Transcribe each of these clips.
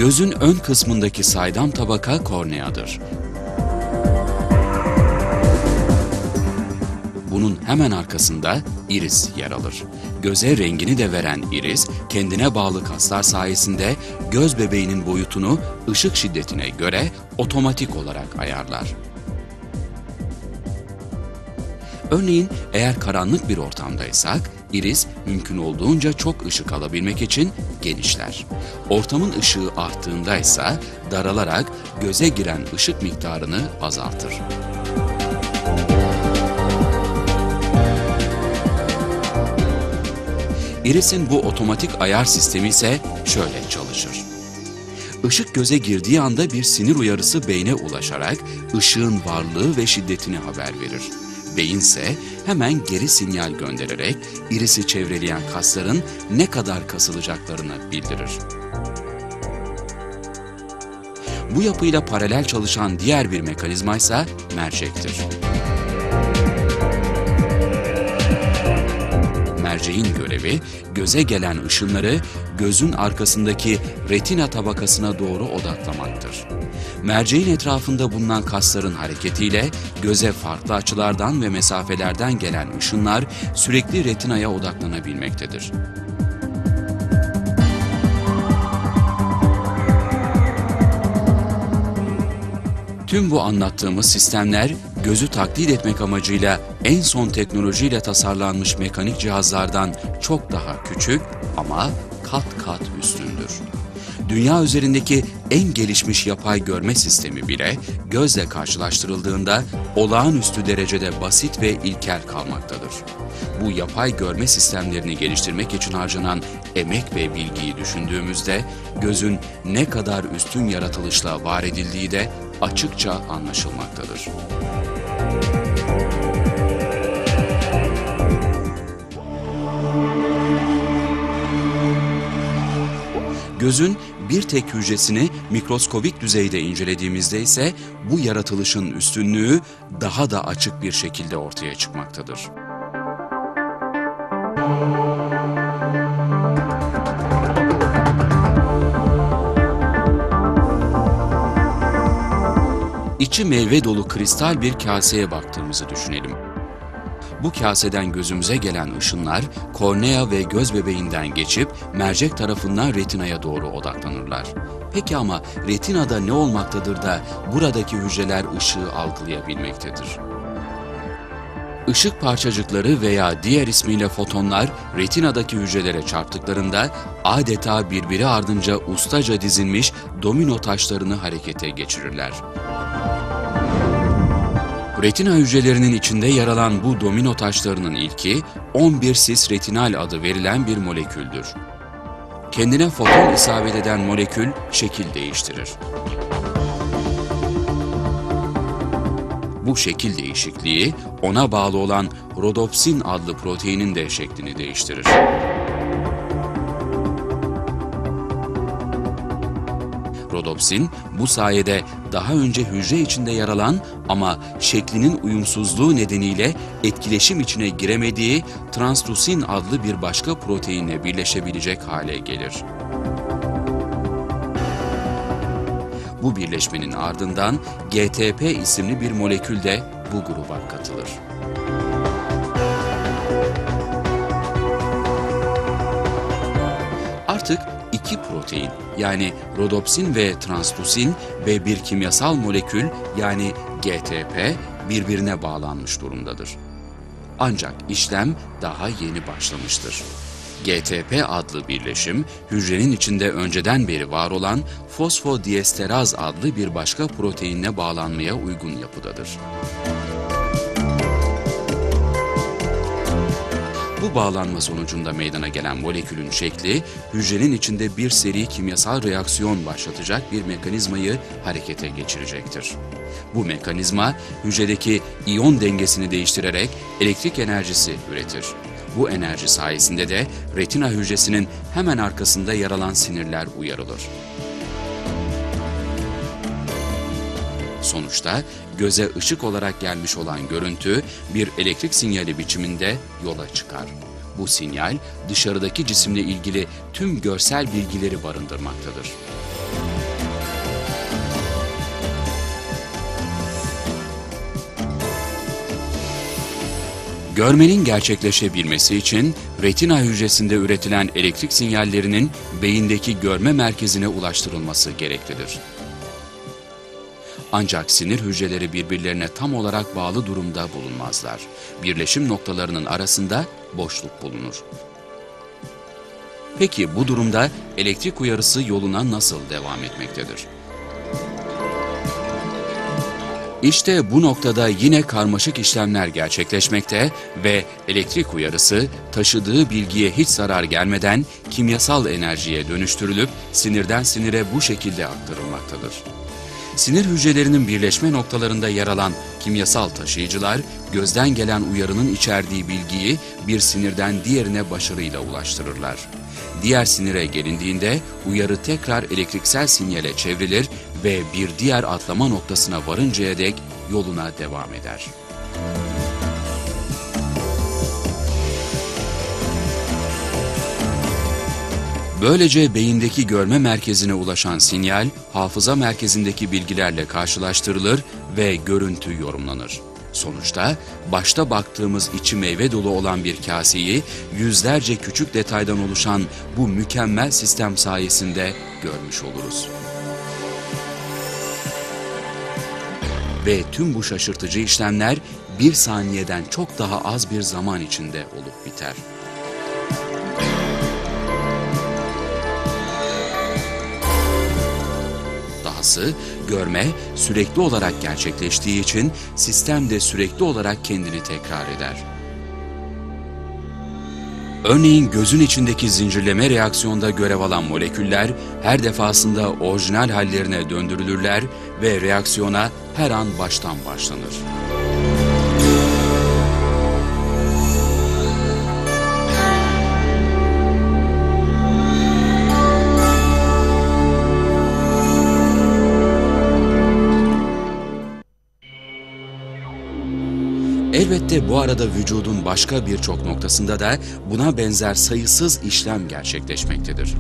Gözün ön kısmındaki saydam tabaka korneadır. Bunun hemen arkasında iris yer alır. Göze rengini de veren iris, kendine bağlı kaslar sayesinde göz bebeğinin boyutunu ışık şiddetine göre otomatik olarak ayarlar. Örneğin eğer karanlık bir ortamdaysak, iris mümkün olduğunca çok ışık alabilmek için genişler. Ortamın ışığı arttığında ise daralarak göze giren ışık miktarını azaltır. Iris'in bu otomatik ayar sistemi ise şöyle çalışır. Işık göze girdiği anda bir sinir uyarısı beyne ulaşarak ışığın varlığı ve şiddetini haber verir. Beyin ise hemen geri sinyal göndererek iris'i çevreleyen kasların ne kadar kasılacaklarını bildirir. Bu yapıyla paralel çalışan diğer bir mekanizma ise mercektir. Merceğin görevi, göze gelen ışınları gözün arkasındaki retina tabakasına doğru odaklamaktır. Merceğin etrafında bulunan kasların hareketiyle göze farklı açılardan ve mesafelerden gelen ışınlar sürekli retinaya odaklanabilmektedir. Tüm bu anlattığımız sistemler gözü taklit etmek amacıyla en son teknolojiyle tasarlanmış mekanik cihazlardan çok daha küçük ama kat kat üstündür. Dünya üzerindeki en gelişmiş yapay görme sistemi bile gözle karşılaştırıldığında olağanüstü derecede basit ve ilkel kalmaktadır. Bu yapay görme sistemlerini geliştirmek için harcanan emek ve bilgiyi düşündüğümüzde gözün ne kadar üstün yaratılışla var edildiği de açıkça anlaşılmaktadır. Gözün bir tek hücresini mikroskobik düzeyde incelediğimizde ise bu yaratılışın üstünlüğü daha da açık bir şekilde ortaya çıkmaktadır. İçi meyve dolu kristal bir kaseye baktığımızı düşünelim. Bu kaseden gözümüze gelen ışınlar kornea ve göz bebeğinden geçip mercek tarafından retinaya doğru odaklanırlar. Peki ama retinada ne olmaktadır da buradaki hücreler ışığı algılayabilmektedir? Işık parçacıkları veya diğer ismiyle fotonlar retinadaki hücrelere çarptıklarında adeta birbiri ardınca ustaca dizilmiş domino taşlarını harekete geçirirler. Retina hücrelerinin içinde yer alan bu domino taşlarının ilki 11-cis retinal adı verilen bir moleküldür. Kendine foton isabet eden molekül şekil değiştirir. Bu şekil değişikliği ona bağlı olan rodopsin adlı proteinin de şeklini değiştirir. Rodopsin bu sayede daha önce hücre içinde yer alan ama şeklinin uyumsuzluğu nedeniyle etkileşim içine giremediği transdusin adlı bir başka proteinle birleşebilecek hale gelir. Bu birleşmenin ardından GTP isimli bir molekül de bu gruba katılır. Artık iki protein yani rodopsin ve transdusin ve bir kimyasal molekül yani GTP birbirine bağlanmış durumdadır. Ancak işlem daha yeni başlamıştır. GTP adlı birleşim, hücrenin içinde önceden beri var olan fosfodiesteraz adlı bir başka proteinle bağlanmaya uygun yapıdadır. Bu bağlanma sonucunda meydana gelen molekülün şekli, hücrenin içinde bir seri kimyasal reaksiyon başlatacak bir mekanizmayı harekete geçirecektir. Bu mekanizma, hücredeki iyon dengesini değiştirerek elektrik enerjisi üretir. Bu enerji sayesinde de retina hücresinin hemen arkasında yer alan sinirler uyarılır. Sonuçta göze ışık olarak gelmiş olan görüntü bir elektrik sinyali biçiminde yola çıkar. Bu sinyal dışarıdaki cisimle ilgili tüm görsel bilgileri barındırmaktadır. Görmenin gerçekleşebilmesi için retina hücresinde üretilen elektrik sinyallerinin beyindeki görme merkezine ulaştırılması gereklidir. Ancak sinir hücreleri birbirlerine tam olarak bağlı durumda bulunmazlar. Birleşim noktalarının arasında boşluk bulunur. Peki bu durumda elektrik uyarısı yoluna nasıl devam etmektedir? İşte bu noktada yine karmaşık işlemler gerçekleşmekte ve elektrik uyarısı taşıdığı bilgiye hiç zarar gelmeden kimyasal enerjiye dönüştürülüp sinirden sinire bu şekilde aktarılmaktadır. Sinir hücrelerinin birleşme noktalarında yer alan kimyasal taşıyıcılar, gözden gelen uyarının içerdiği bilgiyi bir sinirden diğerine başarıyla ulaştırırlar. Diğer sinire gelindiğinde uyarı tekrar elektriksel sinyale çevrilir ve bir diğer atlama noktasına varıncaya dek yoluna devam eder. Böylece beyindeki görme merkezine ulaşan sinyal, hafıza merkezindeki bilgilerle karşılaştırılır ve görüntü yorumlanır. Sonuçta başta baktığımız içi meyve dolu olan bir kaseyi yüzlerce küçük detaydan oluşan bu mükemmel sistem sayesinde görmüş oluruz. Ve tüm bu şaşırtıcı işlemler bir saniyeden çok daha az bir zaman içinde olup biter. Dahası görme sürekli olarak gerçekleştiği için sistem de sürekli olarak kendini tekrar eder. Örneğin gözün içindeki zincirleme reaksiyonda görev alan moleküller her defasında orijinal hallerine döndürülürler ve reaksiyona her an baştan başlanır. Elbette bu arada vücudun başka birçok noktasında da buna benzer sayısız işlem gerçekleşmektedir.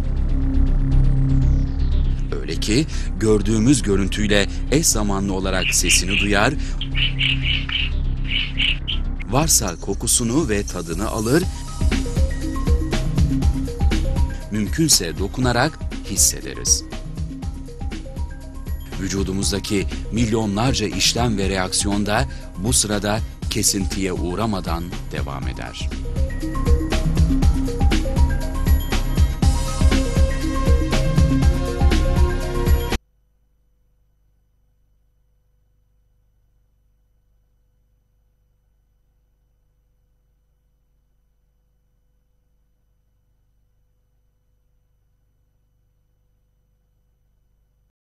Öyle ki gördüğümüz görüntüyle eş zamanlı olarak sesini duyar, varsa kokusunu ve tadını alır, mümkünse dokunarak hissederiz. Vücudumuzdaki milyonlarca işlem ve reaksiyon da bu sırada kesintiye uğramadan devam eder.